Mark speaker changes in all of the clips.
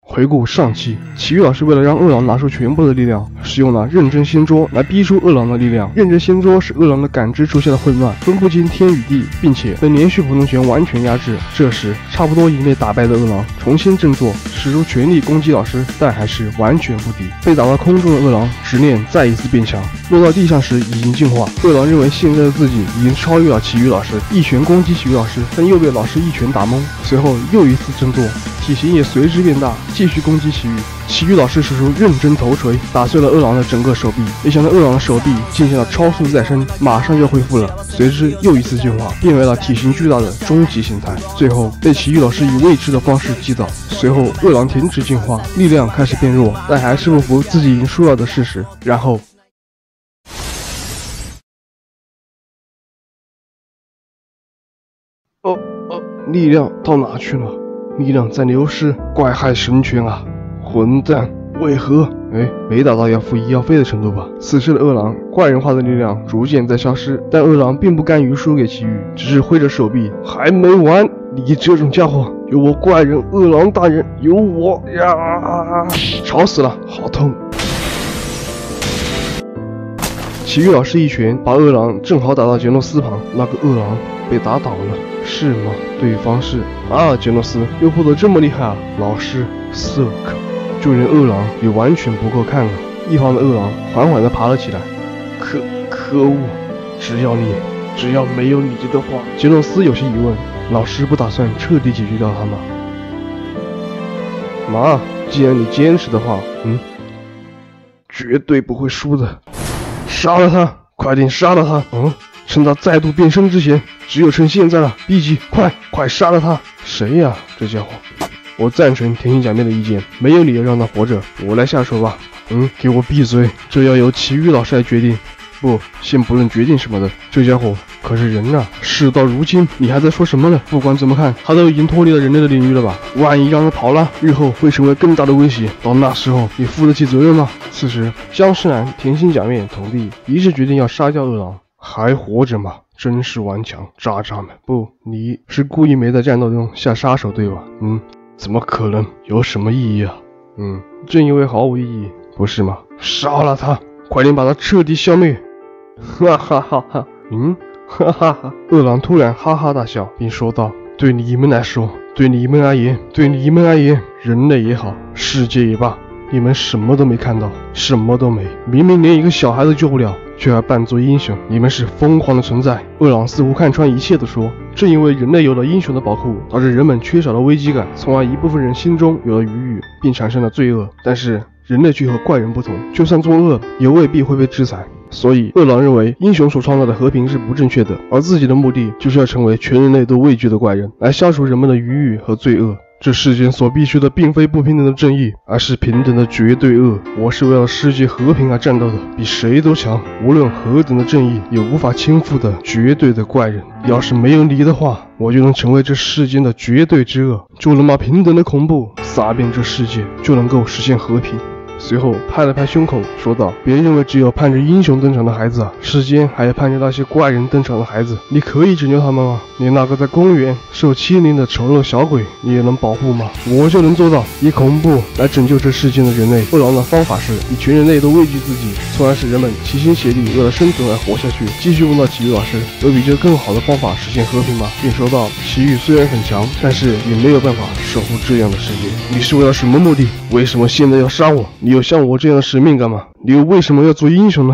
Speaker 1: 回顾上期，奇遇老师为了让饿狼拿出全部的力量，使用了认真仙桌来逼出饿狼的力量。认真仙桌使饿狼的感知出现了混乱，分不清天与地，并且被连续普通拳完全压制。这时，差不多已被打败的饿狼重新振作，使出全力攻击老师，但还是完全不敌。被打到空中的饿狼执念再一次变强，落到地上时已经进化。饿狼认为现在的自己已经超越了奇遇老师，一拳攻击奇遇老师，但又被老师一拳打懵。随后又一次振作，体型也随之变大，继续攻击奇遇。奇遇老师使出认真头锤，打碎了饿狼的整个手臂。没想到饿狼的手臂进行了超速再生，马上就恢复了，随之又一次进化，变为了体型巨大的终极形态。最后被奇遇老师以未知的方式击倒。随后饿狼停止进化，力量开始变弱，但还是不服自己已经输了的事实。然后力量到哪去了？力量在流失，怪害神拳啊！混蛋，为何？没达到要付医药费的程度吧？此时的饿狼怪人化的力量逐渐在消失，但饿狼并不甘于输给奇遇，只是挥着手臂，还没完！你这种家伙，有我怪人饿狼大人，有我呀！吵死了，好痛！奇遇老师一拳把饿狼正好打到杰诺斯旁，那个饿狼被打倒了，是吗？对方是杰诺斯又破得这么厉害啊！老师色可，就连饿狼也完全不够看了。一旁的饿狼缓缓地爬了起来，可恶！只要没有你的话，杰诺斯有些疑问，老师不打算彻底解决掉他吗？妈，既然你坚持的话，绝对不会输的。杀了他！快点杀了他！趁他再度变身之前，只有趁现在了。B 级，快杀了他！谁呀？这家伙！我赞成甜心假面的意见，没有理由让他活着。我来下手吧。给我闭嘴！这要由奇遇老师来决定。不，先不论决定什么的，这家伙可是人啊！事到如今，你还在说什么呢？不管怎么看，他都已经脱离了人类的领域了吧？万一让他跑了，日后会成为更大的威胁。到那时候，你负得起责任吗？此时，僵尸男、甜心假面、童弟一致决定要杀掉饿狼。还活着吗？真是顽强，渣渣们！不，你是故意没在战斗中下杀手对吧？怎么可能？有什么意义啊？正因为毫无意义，不是吗？杀了他！快点把他彻底消灭！哈哈哈哈！哈哈哈！饿狼突然哈哈大笑，并说道：“对你们来说，对你们而言，人类也好，世界也罢，你们什么都没看到，什么都没。明明连一个小孩都救不了，却还扮作英雄，你们是疯狂的存在。”饿狼似乎看穿一切地说：“正因为人类有了英雄的保护，导致人们缺少了危机感，从而一部分人心中有了余欲，并产生了罪恶。但是人类却和怪人不同，就算作恶，也未必会被制裁。所以饿狼认为英雄所创造的和平是不正确的，而自己的目的就是要成为全人类都畏惧的怪人，来消除人们的余欲和罪恶。这世间所必须的并非不平等的正义，而是平等的绝对恶。我是为了世界和平而战斗的，比谁都强。无论何等的正义，也无法倾覆的绝对的怪人。要是没有你的话，我就能成为这世间的绝对之恶，就能把平等的恐怖撒遍这世界，就能够实现和平。”随后拍了拍胸口说道：“别认为只有盼着英雄登场的孩子啊，世间还盼着那些怪人登场的孩子。你可以拯救他们吗？连那个在公园受欺凌的丑陋小鬼你也能保护吗？我就能做到，以恐怖来拯救这世间的人类。饿狼的方法是以全人类都畏惧自己，从而使人们齐心协力为了生存而活下去。”继续问到奇遇老师：“有比这更好的方法实现和平吗？”并说道：“奇遇虽然很强，但是也没有办法守护这样的世界。你是为了什么目的？为什么现在要杀我？你有像我这样的使命感吗？你又为什么要做英雄呢？”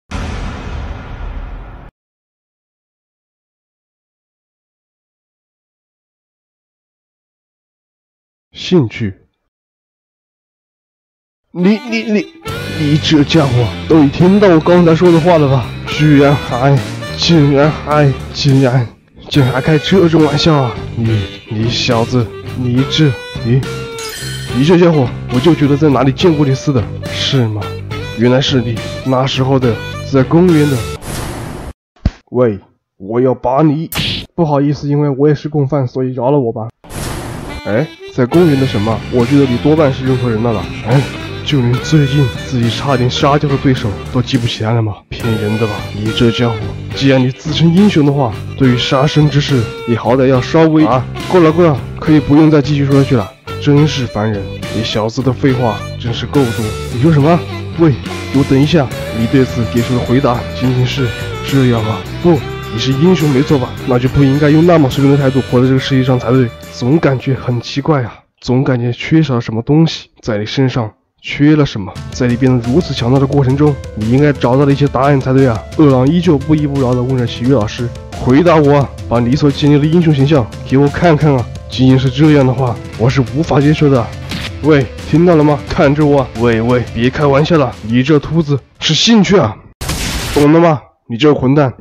Speaker 1: 兴趣？你这家伙都已听到我刚才说的话了吧？竟然还开这种玩笑啊！你小子，你这家伙，我就觉得在哪里见过你似的，是吗？原来是你，那时候的在公园的。喂，我要把你……不好意思，因为我也是共犯，所以饶了我吧。在公园的什么？我觉得你多半是认错人了吧？就连最近自己差点杀掉的对手都记不起来了吗？骗人的吧！你这家伙，既然你自称英雄的话，对于杀生之事，也好歹要稍微……够了，可以不用再继续说下去了。 真是烦人！你小子的废话真是够多。你说什么？喂，给我等一下！你对此给出的回答仅仅是这样吗？不，你是英雄没错吧？那就不应该用那么随便的态度活在这个世界上才对。总感觉很奇怪啊，总感觉缺少了什么东西，在你身上缺了什么？在你变得如此强大的过程中，你应该找到了一些答案才对啊！饿狼依旧不依不饶地问着奇遇老师：“回答我啊！把你所建立的英雄形象给我看看啊！仅仅是这样的话，我是无法接受的。喂，听到了吗？看着我啊！喂，别开玩笑了，你这秃子是兴趣啊，懂了吗？你这个混蛋！”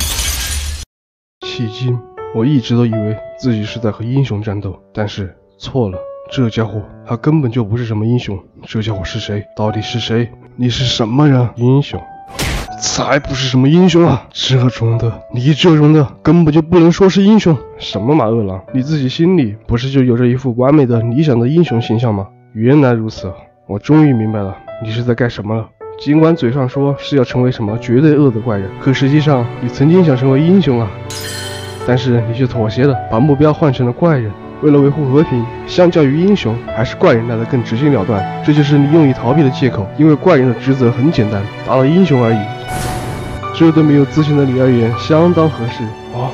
Speaker 1: 迄今，我一直都以为自己是在和英雄战斗，但是错了。这家伙他根本就不是什么英雄，这家伙是谁？到底是谁？你是什么人？英雄？才不是什么英雄啊！你这种的根本就不能说是英雄。什么马饿狼？你自己心里不是就有着一副完美的理想的英雄形象吗？原来如此，我终于明白了你是在干什么了。尽管嘴上说是要成为什么绝对恶的怪人，可实际上你曾经想成为英雄啊，但是你却妥协了，把目标换成了怪人。为了维护和平，相较于英雄，还是怪人来得更直截了当。这就是你用以逃避的借口，因为怪人的职责很简单，打倒英雄而已。这对没有自信的你而言相当合适啊。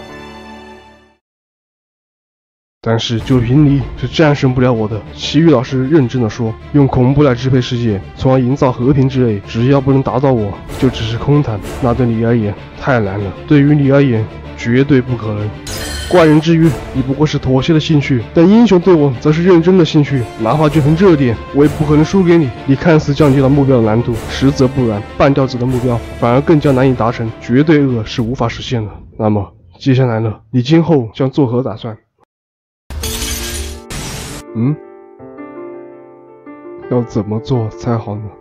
Speaker 1: 但是就凭你是战胜不了我的。奇遇老师认真地说，用恐怖来支配世界，从而营造和平之类，只要不能打倒我，就只是空谈。那对你而言太难了，对于你而言绝对不可能。怪人之余，你不过是妥协的兴趣，但英雄对我则是认真的兴趣。哪怕就凭这点，我也不可能输给你。你看似降低了目标的难度，实则不然，半吊子的目标反而更加难以达成。绝对恶是无法实现的。那么接下来呢？你今后将作何打算？要怎么做才好呢？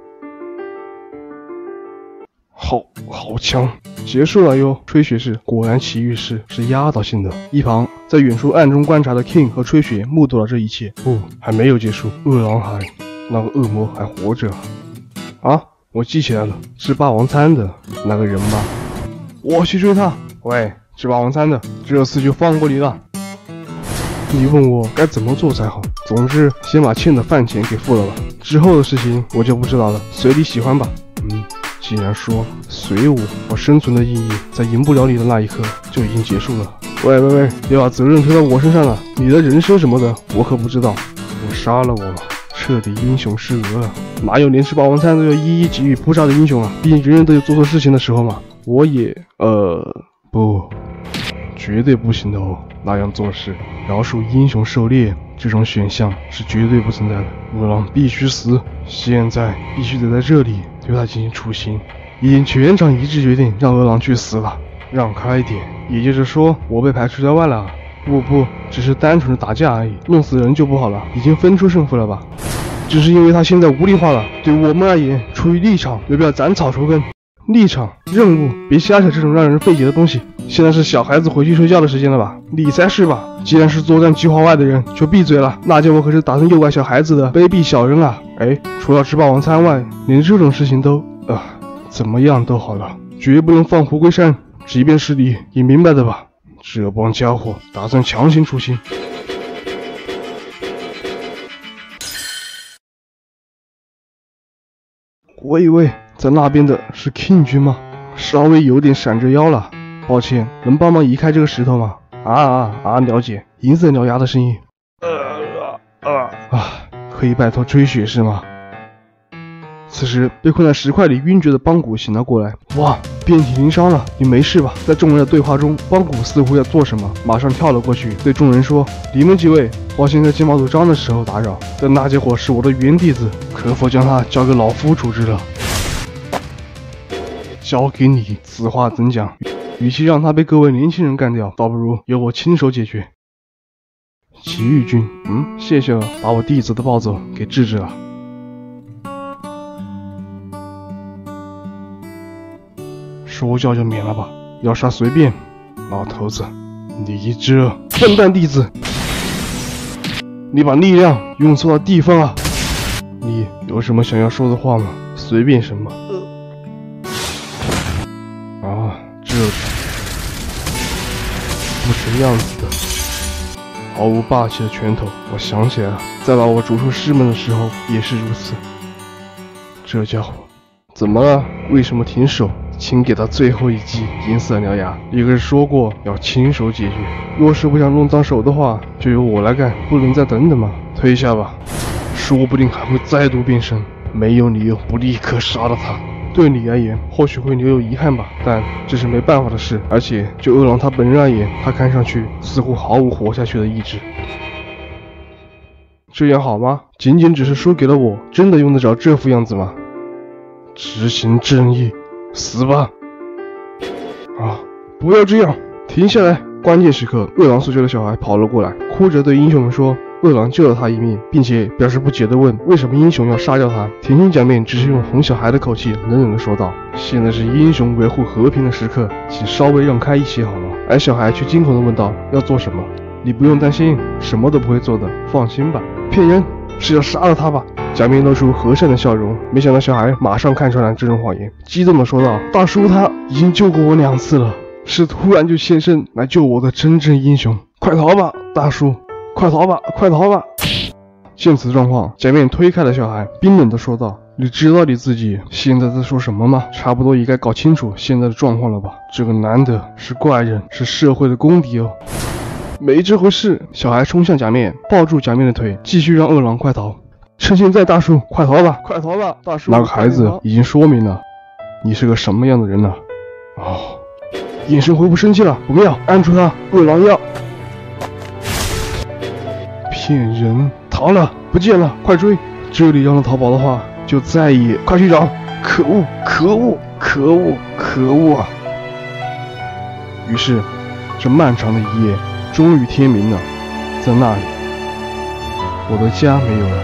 Speaker 1: 好强！结束了哟。吹雪士果然奇遇是压倒性的。一旁在远处暗中观察的 King 和吹雪目睹了这一切。还没有结束，饿狼那个恶魔还活着啊！我记起来了，吃霸王餐的那个人吧。我去追他。喂，吃霸王餐的，这次就放过你了。你问我该怎么做才好？总之，先把欠的饭钱给付了吧。之后的事情我就不知道了，随你喜欢吧。既然说随我生存的意义在赢不了你的那一刻就已经结束了。喂，别把责任推到我身上了，你的人生什么的我可不知道。我杀了我了，彻底英雄失格了。哪有连吃霸王餐都要一一给予扑杀的英雄啊？毕竟人人都有做错事情的时候嘛。我也不，绝对不行的哦。那样做事，饶恕英雄狩猎这种选项是绝对不存在的。饿狼必须死，现在必须得在这里对他进行处刑。已经全场一致决定让饿狼去死了。让开一点，也就是说我被排除在外了。不，只是单纯的打架而已，弄死人就不好了。已经分出胜负了吧？只是因为他现在无力化了，对我们而言，出于立场没必要斩草除根。立场、任务，别瞎扯这种让人费解的东西。现在是小孩子回去睡觉的时间了吧？你才是吧？既然是作战计划外的人，就闭嘴了。那家伙可是打算诱拐小孩子的卑鄙小人啊！除了吃霸王餐外，连这种事情都怎么样都好了，绝不能放虎归山。即便是你也明白的吧？这帮家伙打算强行处刑。喂，在那边的是 King 君吗？稍微有点闪着腰了，抱歉，能帮忙移开这个石头吗？了解。银色獠牙的声音。可以拜托吹雪是吗？此时被困在石块里晕厥的邦古醒了过来。哇，遍体鳞伤了，你没事吧？在众人的对话中，邦古似乎要做什么，马上跳了过去，对众人说：“你们几位，抱歉在金毛组章的时候打扰，但那家伙是我的原弟子，可否将他交给老夫处置了？”交给你，此话怎讲？与其让他被各位年轻人干掉，倒不如由我亲手解决。奇遇君，谢谢了，把我弟子的暴走给制止了。说教就免了吧，要杀随便。老头子，你这笨蛋弟子，你把力量用错了地方啊！你有什么想要说的话吗？随便什么。这不成样子的。 毫无霸气的拳头。我想起来了，在把我逐出师门的时候也是如此。这家伙怎么了？为什么停手？请给他最后一击！银色獠牙，一个人说过要亲手解决，若是不想弄脏手的话，就由我来干，不能再等等吗？退下吧，说不定还会再度变身，没有理由不立刻杀了他。对你而言，或许会留有遗憾吧，但这是没办法的事。而且就饿狼他本人而言，他看上去似乎毫无活下去的意志。这样好吗？仅仅只是输给了我，真的用得着这副样子吗？执行正义，死吧！啊，不要这样，停下来！关键时刻，饿狼所救的小孩跑了过来，哭着对英雄们说。饿狼救了他一命，并且表示不解地问为什么英雄要杀掉他。甜心假面只是用哄小孩的口气冷冷地说道：“现在是英雄维护和平的时刻，请稍微让开一些好吗？”而小孩却惊恐地问道：“要做什么？”“你不用担心，什么都不会做的，放心吧。”“骗人，是要杀了他吧？”假面露出和善的笑容，没想到小孩马上看出来这种谎言，激动地说道：“大叔他已经救过我2次了，是突然就现身来救我的真正英雄，快逃吧，大叔！快逃吧，快逃吧！”见此状况，假面推开了小孩，冰冷地说道：“你知道你自己现在在说什么吗？差不多也该搞清楚现在的状况了吧？这个男的是怪人，是社会的公敌哦。”“没这回事！”小孩冲向假面，抱住假面的腿，继续让饿狼快逃。“趁现在，大叔，快逃吧，快逃吧，大叔！”那个孩子已经说明了你是个什么样的人了。哦，眼神恢复生气了，不妙，按住他！饿狼要骗人，逃了，不见了，快追！这里让他逃跑的话，就再也……快去找！可恶，可恶，可恶，可恶啊！于是，这漫长的一夜终于天明了，在那里，我的家没有了。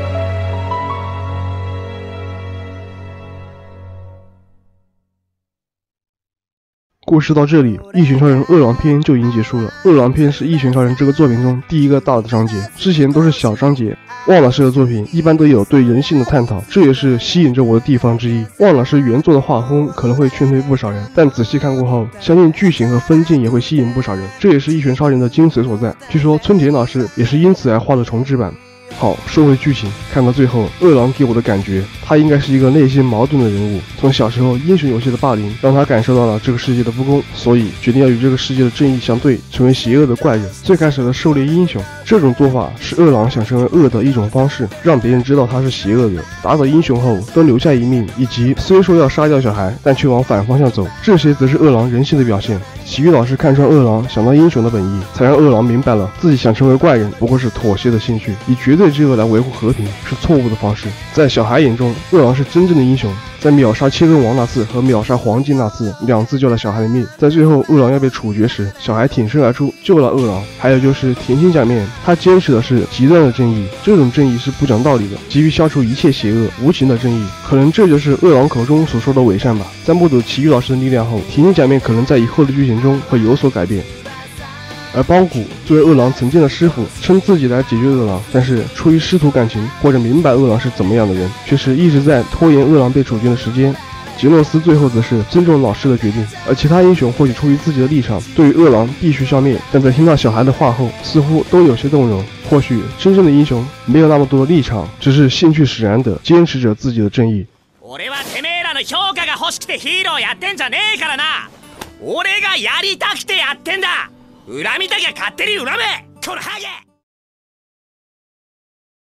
Speaker 1: 故事到这里，一拳超人饿狼篇就已经结束了。饿狼篇是一拳超人这个作品中第一个大的章节，之前都是小章节。望老师的作品一般都有对人性的探讨，这也是吸引着我的地方之一。望老师原作的画风可能会劝退不少人，但仔细看过后，相信剧情和分镜也会吸引不少人，这也是一拳超人的精髓所在。据说村田老师也是因此而画了重制版。好，说回剧情，看到最后，饿狼给我的感觉，他应该是一个内心矛盾的人物。从小时候英雄游戏的霸凌，让他感受到了这个世界的不公，所以决定要与这个世界的正义相对，成为邪恶的怪人。最开始的狩猎英雄，这种做法是饿狼想成为恶的一种方式，让别人知道他是邪恶的。打倒英雄后都留下一命，以及虽说要杀掉小孩，但却往反方向走，这些则是饿狼人性的表现。奇遇老师看穿饿狼想当英雄的本意，才让饿狼明白了自己想成为怪人不过是妥协的兴趣，以绝对之恶来维护和平是错误的方式。在小孩眼中，饿狼是真正的英雄。在秒杀切根王那次和秒杀黄金那次，2次救了小孩的命。在最后饿狼要被处决时，小孩挺身而出救了饿狼。还有就是甜心假面，他坚持的是极端的正义，这种正义是不讲道理的，急于消除一切邪恶无情的正义。可能这就是饿狼口中所说的伪善吧。在目睹奇遇老师的力量后，甜心假面可能在以后的剧情中会有所改变。而邦古作为饿狼曾经的师傅，称自己来解决饿狼，但是出于师徒感情或者明白饿狼是怎么样的人，却是一直在拖延饿狼被处决的时间。杰诺斯最后则是尊重老师的决定，而其他英雄或许出于自己的立场，对于饿狼必须消灭，但在听到小孩的话后，似乎都有些动容。或许真正的英雄没有那么多的立场，只是兴趣使然地坚持着自己的正义。
Speaker 2: 俺はてめえらの評価が欲しくてヒーローやってんじゃねえからな。俺がやりたくてやってんだ。恨みたきゃ勝手に恨め、このハゲ。